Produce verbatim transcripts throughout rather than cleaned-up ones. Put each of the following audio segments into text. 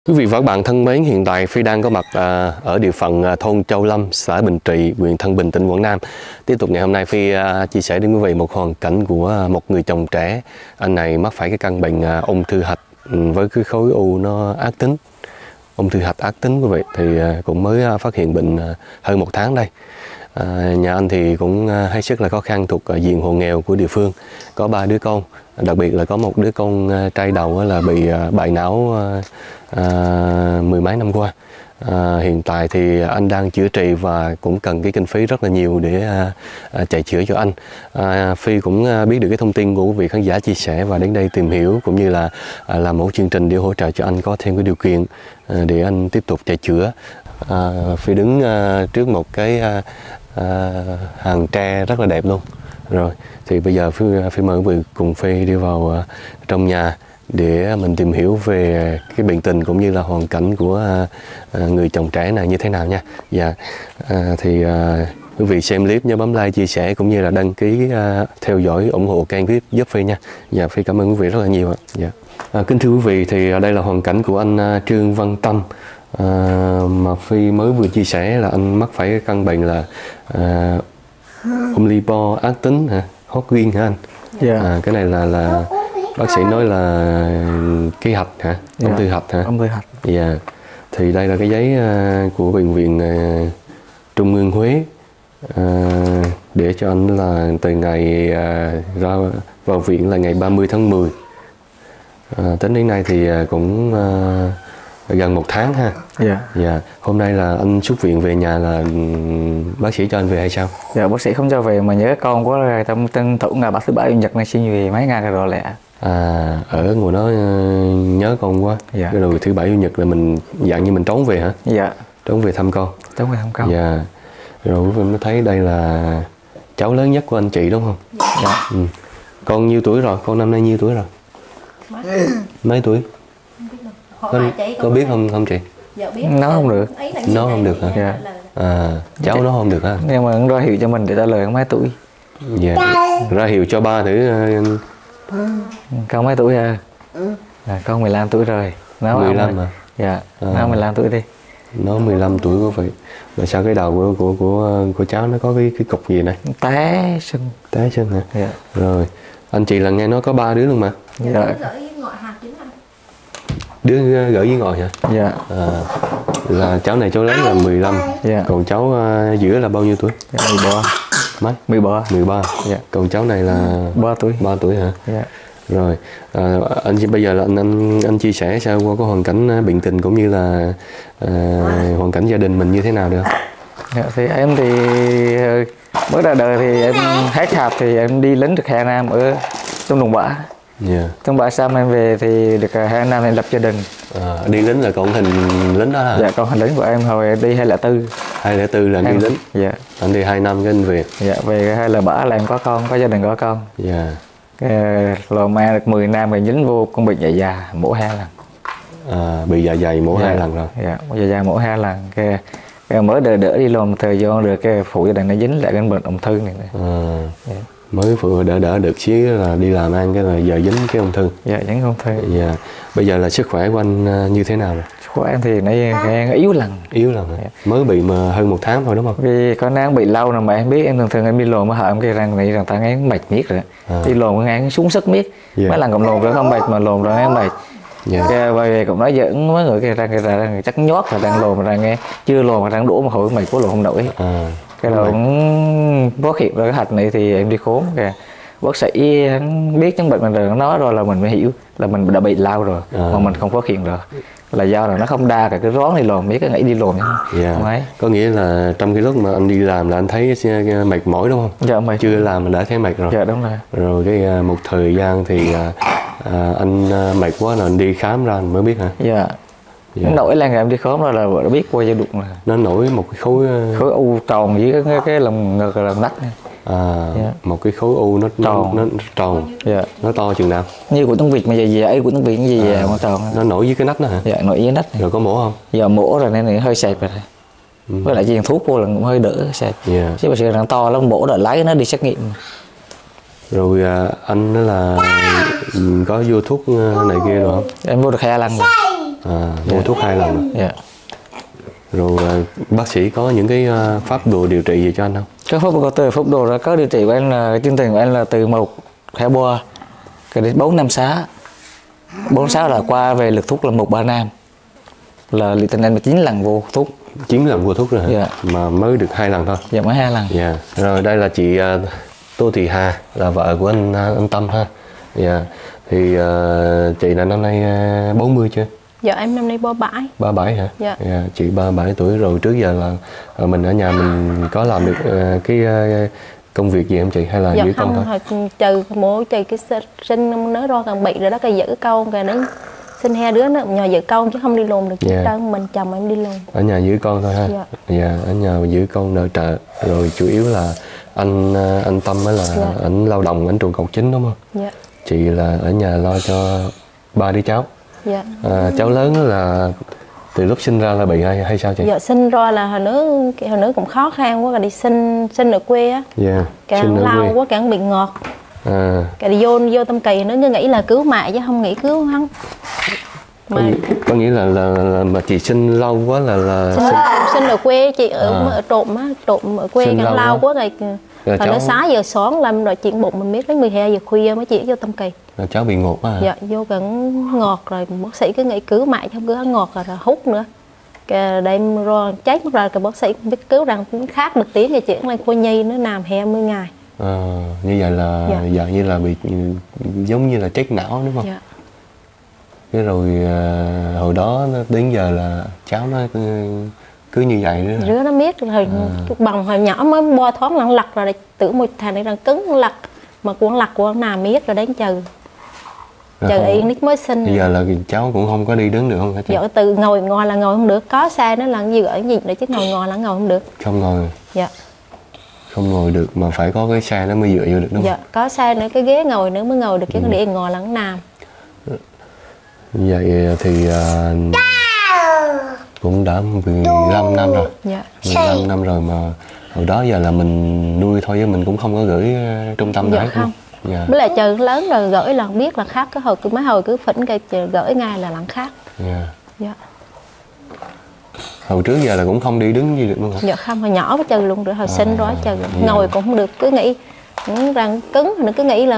Quý vị và các bạn thân mến, hiện tại Phi đang có mặt à, ở địa phận à, thôn Châu Lâm, xã Bình Trị, huyện Thân Bình, tỉnh Quảng Nam. Tiếp tục ngày hôm nay Phi à, chia sẻ đến quý vị một hoàn cảnh của à, một người chồng trẻ. Anh này mắc phải cái căn bệnh à, ung thư hạch với cái khối u nó ác tính. Ung thư hạch ác tính quý vị thì à, cũng mới à, phát hiện bệnh à, hơn một tháng đây. À, nhà anh thì cũng à, hết sức là khó khăn, thuộc à, diện hộ nghèo của địa phương, có ba đứa con, đặc biệt là có một đứa con à, trai đầu là bị à, bại não à, à, mười mấy năm qua. À, hiện tại thì anh đang chữa trị và cũng cần cái kinh phí rất là nhiều để à, à, chạy chữa cho anh. À, Phi cũng à, biết được cái thông tin của quý vị khán giả chia sẻ và đến đây tìm hiểu cũng như là à, làm một chương trình để hỗ trợ cho anh có thêm cái điều kiện à, để anh tiếp tục chạy chữa. À, Phi đứng à, trước một cái à, à, hàng tre rất là đẹp luôn. Rồi thì bây giờ Phi, Phi mời quý vị cùng Phi đi vào à, trong nhà để mình tìm hiểu về cái bệnh tình cũng như là hoàn cảnh của à, à, người chồng trẻ này như thế nào nha. Dạ, à, thì à, quý vị xem clip nhớ bấm like, chia sẻ cũng như là đăng ký à, theo dõi, ủng hộ kênh clip giúp Phi nha. Dạ, Phi cảm ơn quý vị rất là nhiều ạ. Dạ. À, kính thưa quý vị, thì đây là hoàn cảnh của anh à, Trương Văn Tâm. À, mà Phi mới vừa chia sẻ là anh mắc phải cái căn bệnh là à, ung lipo ác tính hả, Hodgkin hả anh? Dạ. À, cái này là là bác sĩ nói là cái hạch hả, ung thư hạch hả? Ung thư hạch. Dạ. Thì đây là cái giấy uh, của bệnh viện uh, Trung ương Huế uh, để cho anh là từ ngày uh, ra vào viện là ngày ba mươi tháng mười. Uh, tính đến nay thì uh, cũng uh, gần một tháng ha. Dạ. Dạ. Hôm nay là anh xuất viện về nhà là bác sĩ cho anh về hay sao? Dạ, bác sĩ không cho về mà nhớ con quá rồi tâm tân thủ ngày bác thứ bảy chủ nhật này xin về mấy ngày rồi lẹ. À, ở ngồi đó nhớ con quá. Dạ. Rồi thứ bảy chủ nhật là mình dạng như mình trốn về hả? Dạ. Trốn về thăm con. Trốn về thăm con. Dạ. Rồi quý vị mới thấy đây là cháu lớn nhất của anh chị đúng không? Dạ. Ừ. Con nhiêu tuổi rồi? Con năm nay nhiêu tuổi rồi? Mấy, Mấy tuổi? Có, có biết không không chị? dạ biết. Nói không được. Nói không được hả? Dạ. À, cháu nó không được hả? Nhưng mà ra hiệu cho mình để trả lời mấy tuổi. Dạ. Ra hiệu cho ba thử. Con mấy tuổi à? À, con mười lăm tuổi rồi. Nó mười lăm à? Dạ. À. Nó mười lăm tuổi đi. Nó mười lăm tuổi quý vị. Rồi sao cái đầu của của của của cháu nó có cái cái cục gì này? Té sưng. Té sưng hả? Dạ. Rồi, anh chị là nghe nói có ba đứa luôn mà. Dạ. Dạ. Đứa gửi với ngồi hả? Dạ. À, là cháu này cháu lớn là mười lăm. Dạ. Còn cháu uh, giữa là bao nhiêu tuổi? Dạ, mười ba. Mấy? mười ba. mười ba. Dạ. Còn cháu này là ba tuổi. ba tuổi hả? Dạ. Rồi, à, anh bây giờ là anh anh anh chia sẻ sao qua cái hoàn cảnh bệnh tình cũng như là à, hoàn cảnh gia đình mình như thế nào được không? Dạ, thì em thì mới ra đời thì em hết hạt thì em đi lính được hai năm ở trong đồng bã. Yeah. Trong bãi xong em về thì được hai năm em lập gia đình. À, đi lính là còn hình lính đó hả? Dạ, còn hình lính của em hồi đi hai lẻ tư. hai lẻ tư là anh em, đi lính. Dạ. Anh đi hai năm cái anh về. Dạ, về hai là bả là em có con, có gia đình có con. Dạ. Yeah. Lò ma được mười năm rồi dính vô con bệnh dạ già mổ hai lần. À, bị dạ dày mổ Dạ. hai lần rồi. Dạ, dạ dày mổ hai lần. Cái, cái mới đỡ đỡ đi làm một thời gian được cái phụ gia đình nó dính lại cái bệnh ung thư này. này. À. Dạ. Mới vừa đỡ đỡ được xíu là đi làm ăn cái là giờ dính cái ung thư. Dạ, dính ung thư. Dạ. Bây giờ là sức khỏe của anh như thế nào rồi? Sức khỏe em thì nó yếu lần. Yếu lần hả? Dạ. Mới bị mà hơn một tháng thôi đúng không? Vì có nắng bị lâu rồi mà em biết em thường thường em đi lồn mới hở em cái răng này rằng ta ngán mệt miết rồi. À. Đi lồn ngán xuống sức miết. Yeah. Mấy lần cộng lồn rồi không mệt mà lồn rồi ngán mệt. Yeah. Cái về cũng nói giỡn mấy người cái răng cái răng chắc nhót là đang lồn mà răng nghe chưa lồn mà răng đũa mà hồi mệt quá lồn không nổi. À. Cái đầu cũng phát hiện ra cái hạch này thì em đi khốn kìa. Bác sĩ hắn biết chứng bệnh mình rồi, nó nói rồi là mình mới hiểu là mình đã bị lao rồi. À. Mà mình không phát hiện được là do là nó không đa cả cái rón đi lồn, mấy cái nghĩ đi lồn nhá. Yeah. Không ấy. Có nghĩa là trong cái lúc mà anh đi làm là anh thấy mệt mỏi đúng không? Dạ mệt. Chưa làm mà đã thấy mệt rồi. Dạ đúng rồi. Rồi cái một thời gian thì à, anh mệt quá rồi anh đi khám ra anh mới biết hả? Dạ. Dạ. Nó nổi lên rồi em đi khóm rồi là đã biết qua giai đoạn rồi. Nó nổi một cái khối khối u tròn dưới cái, cái, cái lồng ngực là lồng nách này. À, dạ. Một cái khối u nó tròn, nó, nó tròn, dạ. Nó to chừng nào? Như của tiếng Việt mà dài dài của tiếng Việt gì à, mà tròn. Nó nổi dưới cái nách đó hả? Dạ, nổi dưới nách này. Rồi có mổ không? Dạ mổ rồi nên hơi sẹp rồi. Ừ. Với lại truyền thuốc vô là cũng hơi đỡ sẹp. Yeah. Chứ bác sĩ nó to lắm mổ rồi lấy nó đi xét nghiệm. Rồi à, anh đó là có vô thuốc này kia rồi không? Em vô được hai lần rồi. À, mua yeah. thuốc hai lần rồi. Dạ. Rồi uh, bác sĩ có những cái uh, pháp đồ điều trị gì cho anh không? Các pháp có từ pháp đồ ra có điều trị của anh là chương trình của anh là từ một hai bua cái đến bốn năm xá. Bốn sáu là qua về lực thuốc là một ba năm. Là liệu tình anh chín lần vô thuốc. chín lần vô thuốc rồi hả? Dạ. Mà mới được hai lần thôi. Dạ mới hai lần. Dạ. Rồi đây là chị uh, Tô Thị Hà, là vợ của anh anh Tâm ha. Dạ. Thì uh, chị là năm nay uh, bốn mươi chưa? Dạ em năm nay ba mươi bảy. ba mươi bảy hả? Dạ. Dạ. Chị ba mươi bảy tuổi rồi, trước giờ là uh, mình ở nhà mình có làm được uh, cái uh, công việc gì em chị, hay là dạ giữ con thôi? Hồi trừ mỗi trừ cái sinh nới ro càng bị rồi đó, cái giữ con cái đến sinh hai đứa nữa nhờ giữ con chứ không đi lùn được chứ dạ. trơn mình chồng em đi lùn. Ở nhà giữ con thôi ha. Dạ. Dạ, ở nhà giữ con nội trợ. Rồi chủ yếu là anh anh Tâm mới là dạ. ảnh lao động, ảnh trụ cột chính đúng không? Dạ. Chị là ở nhà lo cho ba đứa cháu. Dạ. À, cháu lớn là từ lúc sinh ra là bị hay hay sao chị? Dạ sinh ra là hồi nữa hồi nữa cũng khó khăn quá, rồi đi sinh sinh ở quê á. Dạ. Càng lao quá càng bị ngọt. À. Cái đi vô vô Tâm Kỳ nó cứ nghĩ là cứu mẹ chứ không nghĩ cứu hắn. Mà có nghĩa là, là, là mà chị sinh lâu quá là là sinh, sinh ở quê chị ở, à. ở trộm á, trộm ở quê càng lao quá rồi. Rồi cháu... nó sáu giờ sáng làm rồi chuyện bụng mình biết đến mười hai giờ khuya mới chuyển vô Tâm Kỳ. Rồi cháu bị ngột quá à? Dạ vô càng ngọt rồi bác sĩ cứ nghĩ cứu mẹ chứ không cứu ngọt rồi, rồi hút nữa. Cái đêm rồi chết mất rồi, cái bác sĩ cũng biết cứu rằng cũng khác được tiếng thì chuyển lên khoa nhi nó nằm hai mươi ngày. À, như vậy là dạ. Dạ như là bị giống như là chết não đúng không? Dạ. Cái rồi à, hồi đó đến giờ là cháu nó cứ, cứ như vậy nữa. Rứa nó biết rồi à. Bằng hồi nhỏ mới bo thoáng lăn lặt rồi tự một thằng này đang cứng lặt mà cuốn lặt của nào biết rồi đến chờ chờ yên nít mới sinh. Bây giờ là cháu cũng không có đi đứng được không hả chị? Dạ từ ngồi ngồi là ngồi không được, có xe nó là gì ở gì để chứ ngồi ngồi là ngồi không được. Không ngồi. Dạ. Không ngồi được mà phải có cái xe nó mới dựa vô được đúng không? Dạ có xe nữa, cái ghế ngồi nữa mới ngồi được chứ ừ. Để ngồi là nó nằm. Vậy thì uh, cũng đã mười lăm năm rồi. Dạ. mười lăm năm rồi mà hồi đó giờ là mình nuôi thôi chứ mình cũng không có gửi uh, trung tâm đấy. Dạ không. Dạ. Với lại trời lớn rồi gửi là biết là khác, cái hồi cứ mấy hồi cứ phỉnh cây gửi ngay là lặng khác. Dạ. Dạ. Hồi trước giờ là cũng không đi đứng gì được luôn hả? Dạ không, hồi nhỏ với trừ luôn rồi, hồi à, sinh đó trừ dạ. Ngồi cũng không được, cứ nghĩ rằng cứng, nó cứ nghĩ là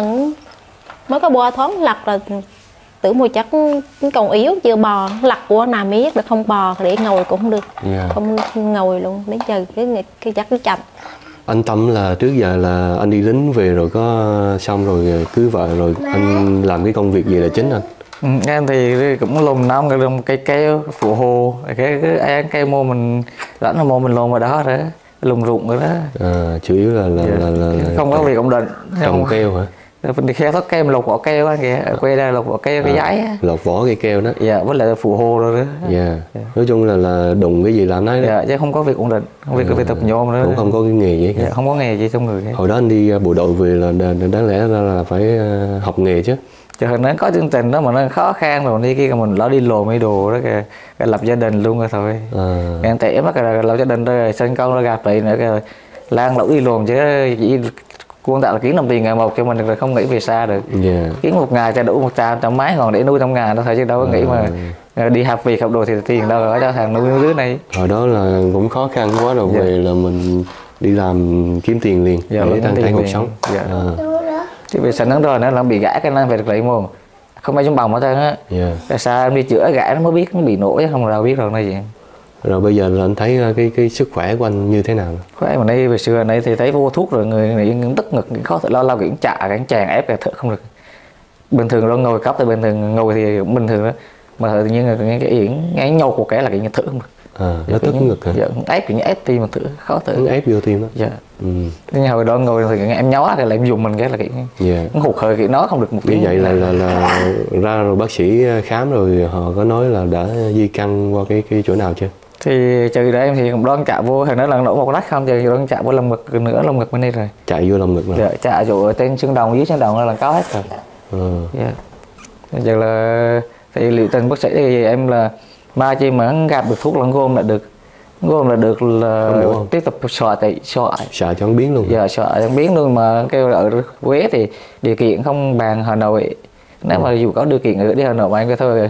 mới có bo thoáng lặt là tưởng mùi chắc còn yếu chưa bò, lặt của nào biết được không bò để ngồi cũng không được. Yeah. Không ngồi luôn, đến chờ cái cái chắc cái chậm. Anh Tâm là trước giờ là anh đi lính về rồi có xong rồi cưới vợ rồi anh làm cái công việc gì là chính anh? Ừ, em thì cũng lùm nóng cái lùm cây keo phụ hồ cái cái cây mô mình rảnh là mô mình lùm vào đó rồi lùm rụng rồi đó. À, chủ yếu là là, yeah. là, là, là không có việc ổn định. Trồng keo hả? Mình đi khéo thoát keo mình lột vỏ keo á kìa, ở quê đây lột vỏ keo cái giấy á. Lột vỏ cây keo đó. Dạ, với lại phụ hồ rồi đó. Dạ. Yeah. Yeah. Nói chung là là đụng cái gì làm đấy đó. Dạ, chứ không có việc ổn định, không việc à, việc tập nhôm nữa. Cũng không có cái nghề gì cả. Dạ, không có nghề gì trong người. Hồi đó anh đi bộ đội về là đáng lẽ ra là phải học nghề chứ. Chứ hồi nó có chương trình đó mà nó khó khăn rồi đi kia mình lo đi lồ mấy đồ đó kìa, cái lập gia đình luôn rồi thôi. À. Em tệ mất rồi lập gia đình rồi sinh con nó gặp vậy nữa kìa, lan lỗ đi luồn chứ chỉ quân tạo là kiếm đồng tiền ngày một cho mình rồi không nghĩ về xa được. Yeah. Kiếm một ngày cho đủ một trăm trăm mấy còn để nuôi trong ngày đó thôi chứ đâu có à. Nghĩ mà đi học việc học đồ thì tiền đâu ở cho thằng nuôi đứa này. Hồi đó là cũng khó khăn quá rồi. Yeah. Về là mình đi làm kiếm tiền liền. Yeah, để tăng trải cuộc sống. Yeah. À. Chứ về sẵn rồi nó là bị gãi cái năng về được lại môn không ai trong bồng hết trơn á. Yeah. Sao em đi chữa gãi nó mới biết nó bị nổ chứ không đâu biết rồi này gì. Rồi bây giờ là anh thấy cái cái sức khỏe của anh như thế nào? Khỏe mà đây về xưa này thì thấy vô thuốc rồi người này tức ngực khó thở lo lao kiểu chạ cái chàng ép cái thở không được. Bình thường nó ngồi cấp thì bình thường ngồi thì cũng bình thường đó mà tự nhiên là cái yển ngay nhau của cái là cái thở không được. À, nó tức ngực hả? Dạ, ép kiểu như ép tim mà thở khó thở. Nó ép vô tim đó. Dạ. Ừ. Nhưng hồi đó ngồi thì em nhó thì lại em dùng mình cái là cái yeah. Nó hụt hơi cái nó không được một tiếng. Như vậy là, là là ra rồi bác sĩ khám rồi họ có nói là đã di căn qua cái cái chỗ nào chưa? Thì trừ đó em thì cũng đoán chạm vô thì nó lần nổ một lát không thì đoán chạm vô lồng ngực nữa lồng ngực bên đây rồi. Chạy vô lồng ngực rồi. Dạ, chạy chỗ trên xương đồng dưới xương đồng là có hết rồi. Ừ. Dạ. Bây giờ là thì liệu trình bác sĩ thì em là mai chi mà gặp được thuốc lăn gôm là được gồm là được là tiếp tục sọ tại sọ sọ cho nó biến luôn. Dạ sọ cho nó biến luôn mà kêu là ở Huế thì điều kiện không bằng Hà Nội. Nếu ừ. mà dù có điều kiện ở đi Hà Nội mà anh cứ thôi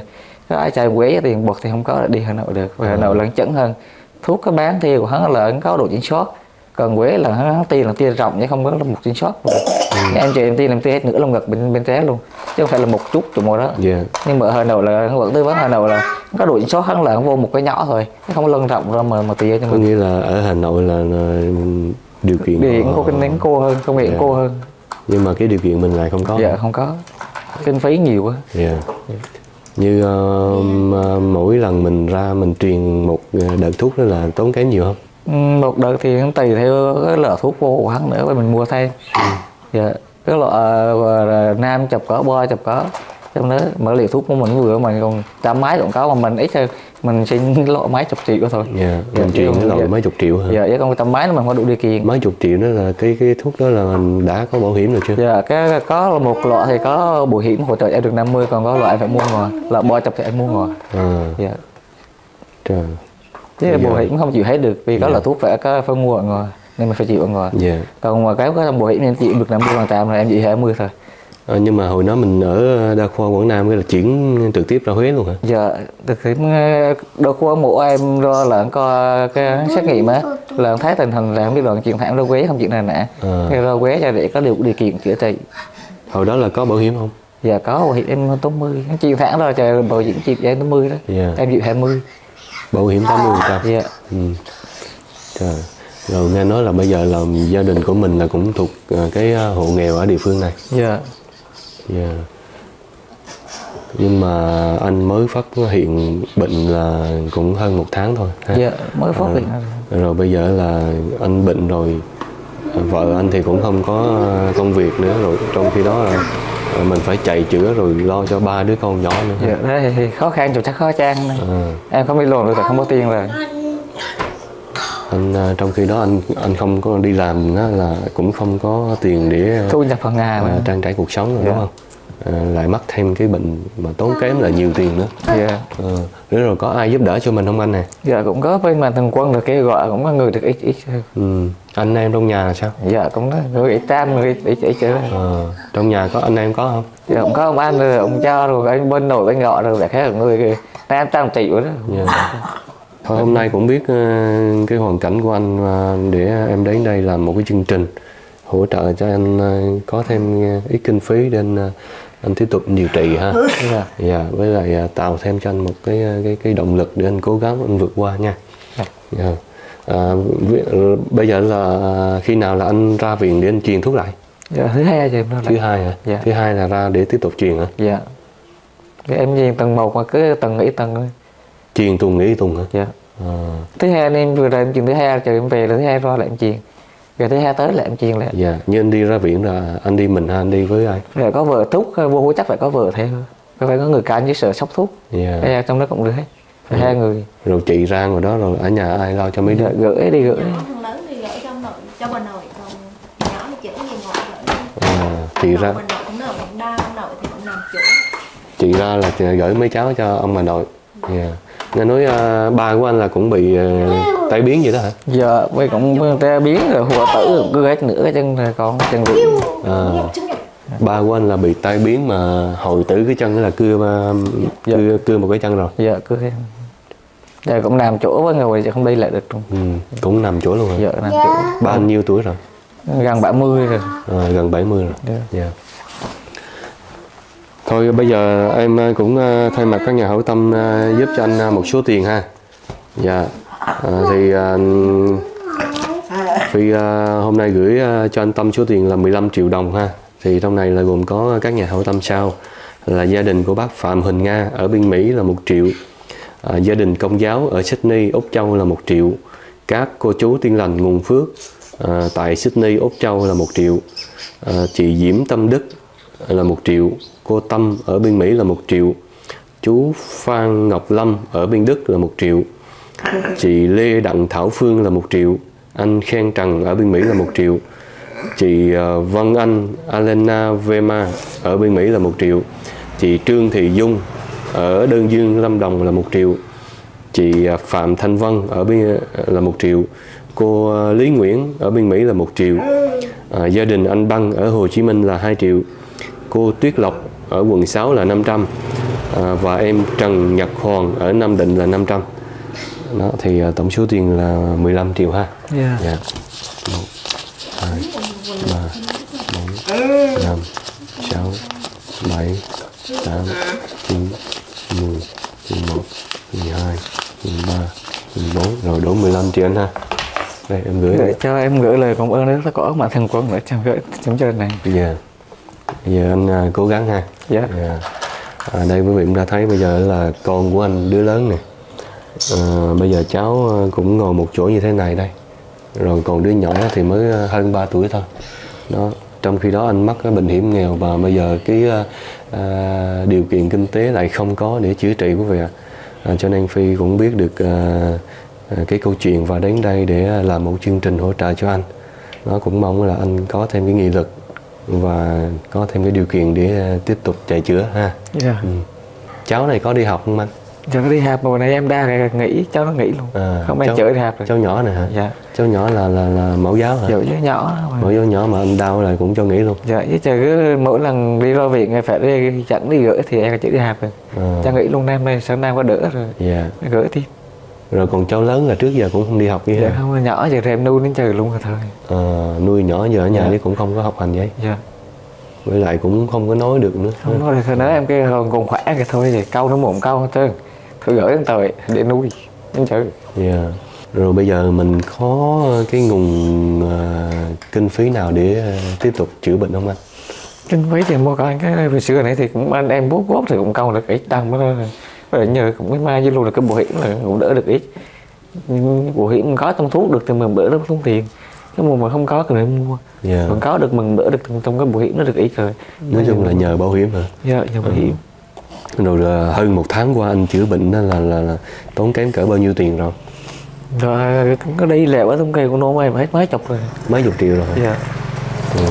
có ai cho em quế tiền bột thì không có, đi Hà Nội được. Và Hà Nội là chuẩn hơn, thuốc cái bán theo của hắn là hắn có độ chính xác, còn quế là hắn tiên là tiên rộng chứ không có một chính xác. Ừ. Em chị em tiên làm tiên hết nửa lông ngực bên bên trái luôn, chứ không phải là một chút chụp một đó. Yeah. Nhưng mà ở Hà Nội là hắn vẫn tư vấn Hà Nội là có độ chính xác, hắn là hắn vô một cái nhỏ thôi, nó không có lân rộng ra mà mà tia cho có mình. nghĩa là ở Hà Nội là, là điều kiện điện có kinh nén cô hơn, công nghệ yeah. cô hơn, nhưng mà cái điều kiện mình lại không có. dạ không có, kinh phí nhiều quá. Yeah. Yeah. Như uh, mỗi lần mình ra mình truyền một đợt thuốc đó là tốn kém nhiều không? Một đợt thì tùy theo cái loại thuốc vô của hắn nữa và mình mua thêm. Ừ. Dạ. Cái loại uh, nam chập có, bo chập có, trong đó mở liều thuốc của mình vừa mình còn trăm mấy còn có, mà mình ít hơn mình xin lộ mấy chục triệu thôi. Yeah. Mình dạ, truyền cái loại dạ. mấy chục triệu hả? Dạ, chứ còn trăm mấy nó mình có đủ điều kiện. Mấy chục triệu đó là cái cái thuốc đó là mình đã có bảo hiểm rồi chưa? Dạ, cái có một loại thì có bảo hiểm hỗ trợ em được năm mươi, còn có loại em phải mua ngoài, là bo chập thì em mua ngoài. À. Dạ. Trời. Chứ Bây bảo giờ... hiểm không chịu hết được vì có dạ. là thuốc phải có phải mua ở ngoài nên mình phải chịu ở ngoài. Dạ. Còn mà cái có trong bảo hiểm em chịu được năm mươi phần trăm rồi em chịu hai mươi thôi. À, nhưng mà hồi đó mình ở Đa khoa Quảng Nam cái là chuyển trực tiếp ra Huế luôn hả? Dạ, thực hiện Đa khoa mổ em do là có cái xét nghiệm á, là thấy tình hình là không biết là chuyện thẳng ra Huế không chuyện này nè. À. Cái ra Huế cho để có điều điều kiện chữa trị. Hồi đó là có bảo hiểm không? Dạ có, bảo hiểm em tám mươi, chuyện thẳng rồi trời, bảo hiểm chịu em tám mươi đó. Dạ. Em chịu hai mươi. Bảo hiểm tám mươi phần trăm. Dạ. Ừ. Trời. Rồi nghe nói là bây giờ là gia đình của mình là cũng thuộc cái hộ nghèo ở địa phương này. Dạ. Yeah. Nhưng mà anh mới phát hiện bệnh là cũng hơn một tháng thôi ha? Dạ, mới phát hiện. À, rồi bây giờ là anh bệnh rồi, vợ anh thì cũng không có công việc nữa, rồi trong khi đó là mình phải chạy chữa rồi lo cho ba đứa con nhỏ nữa. Dạ, thế thì khó khăn, chắc khó khăn. À. Em không đi lồn được, không có tiền rồi. Anh trong khi đó anh anh không có đi làm đó, là cũng không có tiền để thu nhập hàng ngày à, trang trải cuộc sống rồi. Dạ. Đúng không? À, lại mắc thêm cái bệnh mà tốn kém là nhiều tiền nữa. Dạ. À, rồi, rồi có ai giúp đỡ cho mình không anh này? Dạ cũng có, bên mà thằng Quân được kêu gọi cũng có người được ít ít. Ừ. Anh em trong nhà là sao? Dạ cũng có người ít trăm, người ít ít ít chứ. À, trong nhà có anh em có không? Dạ cũng có ông anh rồi ông cha rồi anh bên nội bên gọi rồi, vậy khác là người kia em trăm triệu đó. Dạ. Thôi hôm nay cũng biết uh, cái hoàn cảnh của anh uh, để em đến đây làm một cái chương trình hỗ trợ cho anh uh, có thêm ít kinh phí để anh, uh, anh tiếp tục điều trị ha. Dạ. Yeah, với lại uh, tạo thêm cho anh một cái cái cái động lực để anh cố gắng anh vượt qua nha. Dạ. Yeah. À, uh, bây giờ là uh, khi nào là anh ra viện để anh truyền thuốc lại? Dạ, thứ hai thì em ra. Thứ hai hả? Dạ. Thứ hai là ra để tiếp tục truyền hả? Dạ. Cái em truyền tầng một mà cứ tầng nghỉ tầng thôi. Truyền tuần nghỉ tuần hả? Dạ. À. Thứ hai anh em vừa rồi em truyền thứ hai trời em về là thứ hai ra lại em truyền, rồi thứ hai tới lại em truyền lại. Dạ. Như anh đi ra viện là anh đi mình hay anh đi với ai? Rồi có vợ thuốc vô chắc phải có vợ theo, có phải có người canh với sợ sốc thuốc. Dạ. Cái trong đó cũng được hết. Rồi hai người. Rồi chị ra rồi đó, rồi ở nhà ai lo cho mấy đứa? Dạ, gửi đi gửi. Thằng lớn thì gửi cho ông nội, cho bà nội, còn nhỏ thì chữa gì ngoại gửi. À, chị ra. Bà nội cũng ở Quảng Đa, ông nội thì cũng làm chỗ. Chị ra là gửi mấy cháu cho ông bà nội. Yeah. Nghe nói uh, ba của anh là cũng bị uh, tai biến vậy đó hả? Dạ, với cũng tai biến rồi hoại tử cứ hết nửa cái chân rồi còn chân bị. À, ba của anh là bị tai biến mà hồi tử cái chân là cưa dạ. cưa, cưa một cái chân rồi. Dạ cưa thêm. Dạ cũng nằm chỗ với người chứ không đi lại được. Ừ, cũng nằm chỗ luôn hả? Dạ nằm chỗ. Ba anh nhiêu tuổi rồi? Gần bảy mươi rồi. À, gần bảy mươi rồi. Dạ. Yeah. Thôi bây giờ em cũng thay mặt các nhà hảo tâm giúp cho anh một số tiền ha. Dạ. À, thì uh, Phi uh, hôm nay gửi uh, cho anh Tâm số tiền là mười lăm triệu đồng ha. Thì trong này là gồm có các nhà hảo tâm sau là gia đình của bác Phạm Huỳnh Nga ở bên Mỹ là một triệu, à, gia đình Công giáo ở Sydney, Úc Châu là một triệu, các cô chú Tiên Lành Nguồn Phước à, tại Sydney, Úc Châu là một triệu, à, chị Diễm Tâm Đức là một triệu, cô Tâm ở bên Mỹ là một triệu, chú Phan Ngọc Lâm ở bên Đức là một triệu, chị Lê Đặng Thảo Phương là một triệu, anh Khen Trần ở bên Mỹ là một triệu, chị Vân Anh Alena Vema ở bên Mỹ là một triệu, chị Trương Thị Dung ở Đơn Dương Lâm Đồng là một triệu, chị Phạm Thanh Vân ở bên là một triệu, cô Lý Nguyễn ở bên Mỹ là một triệu, à, gia đình anh Băng ở Hồ Chí Minh là hai triệu, cô Tuyết Lộc ở quận sáu là năm trăm, à, và em Trần Nhật Hoàng ở Nam Định là năm trăm. Đó thì à, tổng số tiền là mười lăm triệu ha. Dạ. Dạ. một, hai, ba, bốn, năm, sáu, bảy, tám, chín, mười, mười một, mười hai, mười ba, mười bốn, rồi đủ mười lăm triệu anh ha. Đây em gửi. Để cho em gửi lời cảm ơn rất là có mạnh thường quân để cho gửi trong chương này. Dạ. Bây giờ anh à, cố gắng ha. Dạ. Dạ. À, đây quý vị cũng đã thấy bây giờ là con của anh đứa lớn này. À, bây giờ cháu cũng ngồi một chỗ như thế này đây. Rồi còn đứa nhỏ thì mới hơn ba tuổi thôi. Đó. Trong khi đó anh mắc cái bệnh hiểm nghèo và bây giờ cái à, điều kiện kinh tế lại không có để chữa trị quý vị ạ. À, cho nên Phi cũng biết được à, cái câu chuyện và đến đây để làm một chương trình hỗ trợ cho anh. Nó cũng mong là anh có thêm cái nghị lực và có thêm cái điều kiện để tiếp tục chạy chữa ha. Dạ. Ừ. Cháu này có đi học không anh? Dạ có đi học mà bữa nay em đang nghỉ, cháu nó nghỉ luôn. À, không ai cháu, chở đi học rồi. Cháu nhỏ này hả? Dạ. Cháu nhỏ là là, là mẫu giáo hả? Dạ cháu nhỏ. Mẫu giáo nhỏ mà anh đau là cũng cho nghỉ luôn. Dạ chứ chờ cứ mỗi lần đi ra viện phải đi dẫn đi gửi thì em chở đi học rồi. À. Cháu nghỉ luôn năm nay sáng nay có đỡ rồi. Dạ. Gửi tiếp. Rồi còn cháu lớn là trước giờ cũng không đi học gì dạ, hả? Không, nhỏ giờ em nuôi đến trời luôn rồi thôi. À, nuôi nhỏ giờ ở nhà thì cũng không có học hành vậy. Dạ. Với lại cũng không có nói được nữa. Không nói được thôi, nói em cái còn khỏe cái thôi thì câu nó mồm câu thôi. Thôi gửi đến tời để nuôi. Đến trời. Dạ. Rồi bây giờ mình có cái nguồn uh, kinh phí nào để uh, tiếp tục chữa bệnh không anh? Kinh phí thì mua coi cái hồi xưa này thì cũng anh em bút góp thì cũng câu được ít tăng mới thôi. Rồi nhờ cũng mới mai với luôn là cái bảo hiểm là cũng đỡ được ít. Bảo hiểm có trong thuốc được thì mình đỡ được tốn tiền. Cái mùa mà không có thì mình mua. Yeah. Còn có được mình đỡ được trong cái bảo hiểm nó được ít rồi. Nói chung là nhờ bảo hiểm hả? Dạ, nhờ bảo hiểm. Ừ. Rồi hơn một tháng qua anh chữa bệnh đó là, là, là tốn kém cỡ bao nhiêu tiền rồi? Rồi có đi lẹo ở thống kê của nó em hết mấy chục rồi. Mấy chục triệu rồi? Dạ. Ừ.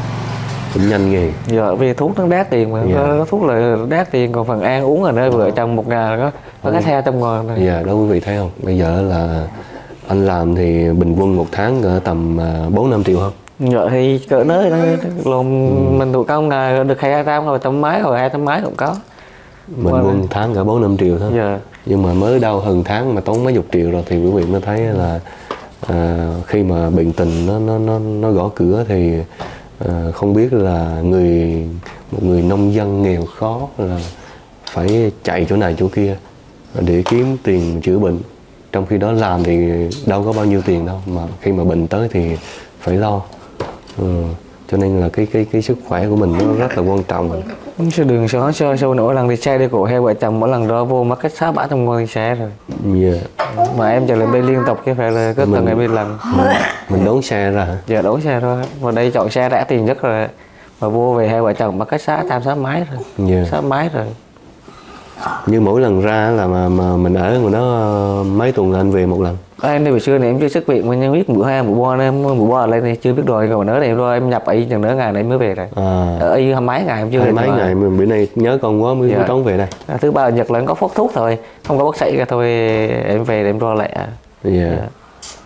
Cũng nhanh ghê. Dạ, vì thuốc nó đắt tiền mà, dạ. Có thuốc là đắt tiền, còn phần ăn uống là nơi vợ chồng một ngày là có có cái xe trong ngồi này. Dạ, đó quý vị thấy không? Bây giờ là anh làm thì bình quân một tháng cỡ tầm bốn năm triệu không? Dạ thì cỡ nơi đó luôn ừ. Mình tụi công là được hai trăm rồi tấm máy rồi hai tấm máy cũng có. Bình quân tháng cỡ bốn năm triệu thôi. Dạ. Nhưng mà mới đau hơn tháng mà tốn mấy chục triệu rồi thì quý vị mới thấy là à, khi mà bệnh tình nó nó nó nó gõ cửa thì à, không biết là người một người nông dân nghèo khó là phải chạy chỗ này chỗ kia để kiếm tiền chữa bệnh, trong khi đó làm thì đâu có bao nhiêu tiền đâu, mà khi mà bệnh tới thì phải lo. Ừ. Cho nên là cái cái cái sức khỏe của mình nó rất là quan trọng. Chứ đường xó sơ sâu mỗi lần đi xe đi cổ hai vợ chồng mỗi lần đó vô mất cách sáu bảy trăm ngôi xe rồi. Yeah. Mà em chờ lên đây liên tục chứ phải là cứ từng ngày bên lần. Mình, mình đón xe ra hả? Dạ đón xe thôi. Mà đây chọn xe rẻ tiền nhất rồi. Mà vô về hai vợ chồng mất cách sáu tam sáu mấy rồi. Yeah. Sáu mấy rồi. Như mỗi lần ra là mà, mà mình ở ngoài đó mấy tuần anh về một lần. À, em đi buổi xưa này em chưa sức viện, mình biết bữa hai bữa ba em bữa ba lên này chưa biết rồi, còn nữa này rồi em nhập ấy chừng nửa ngày này mới về rồi. À. Ở ấy hai mấy ngày em chưa về. Mấy ngày mà bữa nay nhớ con quá mới dạ. trốn về đây. À, thứ ba Nhật là em có phát thuốc thôi, không có bác sĩ ra thôi em về em lo lẹ. Dạ. Yeah. Yeah.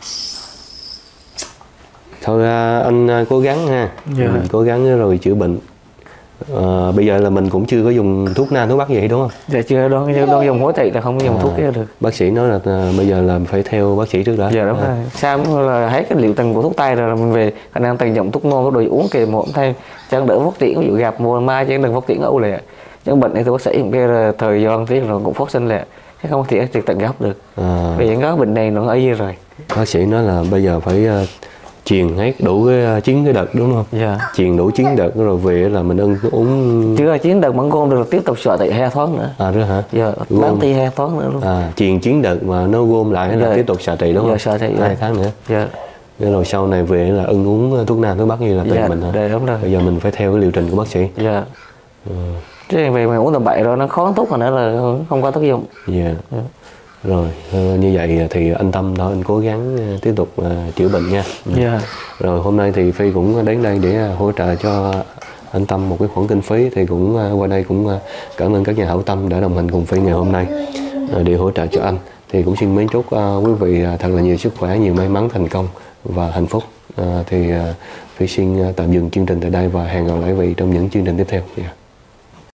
Thôi anh cố gắng ha. Dạ. Mình cố gắng rồi chữa bệnh. À, bây giờ là mình cũng chưa có dùng thuốc nam thuốc bắc gì đúng không? Dạ chưa, đó đâu dùng hỗ trợ là không dùng à, thuốc kia được. Bác sĩ nói là à, bây giờ là phải theo bác sĩ trước đó. Dạ đúng à. Rồi. Sao là hết cái liệu trình của thuốc tây rồi là mình về khả năng tận dụng thuốc ngon có đồ uống kì một thay chẳng đỡ phát triển, ví dụ gặp mùa mai chứ đừng phát triển ấu lẹ. Những bệnh này thì bác sĩ cũng kia là thời gian tiếc rồi cũng phát sinh lẹ, chứ không thể trực tận gốc được. À. Vì những cái bệnh này nó ấy rồi. Bác sĩ nói là bây giờ phải uh, truyền hết đủ cái chín cái đợt đúng không? Dạ. Truyền đủ chín đợt rồi về là mình ăn uống. Chưa chín đợt vẫn gom được tiếp tục sợ tại hai thoáng nữa. À rồi hả? Dạ. Bán ti hai thoáng nữa luôn. À truyền chín đợt mà nó gom lại là dạ. tiếp tục xạ trị đúng không? Dạ xạ trị. Hai tháng nữa. Dạ. Rồi sau này về là ăn uống thuốc nam thuốc bắc như là tùy dạ, mình hả? Dạ đúng rồi. Bây giờ mình phải theo cái liệu trình của bác sĩ. Dạ. Ừ. Chứ về mình uống tầm bậy rồi nó khó thuốc mà nữa là không có tác dụng. Dạ. Dạ. Rồi như vậy thì anh Tâm thôi, anh cố gắng tiếp tục uh, chữa bệnh nha. Yeah. Rồi hôm nay thì Phi cũng đến đây để hỗ trợ cho anh Tâm một cái khoản kinh phí, thì cũng uh, qua đây cũng uh, cảm ơn các nhà hảo tâm đã đồng hành cùng Phi ngày hôm nay uh, để hỗ trợ cho anh. Thì cũng xin mến chúc uh, quý vị uh, thật là nhiều sức khỏe, nhiều may mắn, thành công và hạnh phúc. Uh, thì uh, Phi xin uh, tạm dừng chương trình tại đây và hẹn gặp lại quý vị trong những chương trình tiếp theo. Yeah.